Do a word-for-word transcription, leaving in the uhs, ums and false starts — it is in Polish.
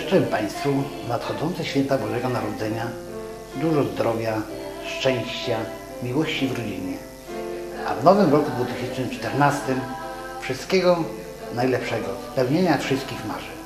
Życzę Państwu w nadchodzące święta Bożego Narodzenia dużo zdrowia, szczęścia, miłości w rodzinie. A w nowym roku dwa tysiące czternastym wszystkiego najlepszego, spełnienia wszystkich marzeń.